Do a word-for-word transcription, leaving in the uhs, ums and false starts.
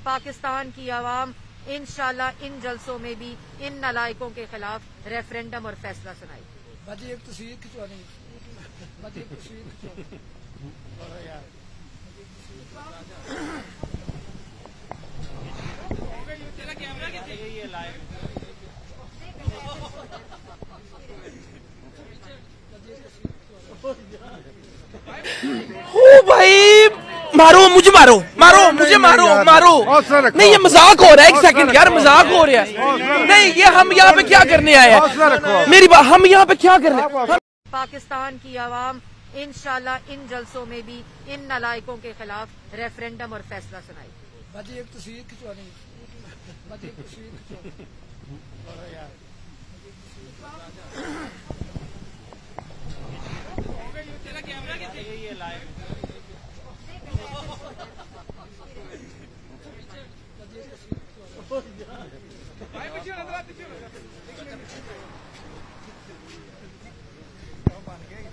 पाकिस्तान की आवाम इंशाल्लाह इन जलसों में भी इन नालायकों के खिलाफ रेफरेंडम और फैसला सुनाएगी। बाजी एक तस्वीर खिंचवानी बाजी एक तस्वीर खिंचवानी ओ भाई मारो मुझे मारो मारो मुझे मारो मारो नहीं ये मजाक हो रहा है। एक सेकंड यार मजाक हो रहा है। नहीं ये हम यहाँ पे क्या करने आए हैं मेरी बात हम यहाँ पे क्या करने। पाकिस्तान की आवाम इंशाल्लाह इन जलसों में भी इन नालायकों के खिलाफ रेफरेंडम और फैसला सुनाएगी। बाजी एक तस्वीर खिंचवानी बाजी एक तस्वीर खिंचवानी भाई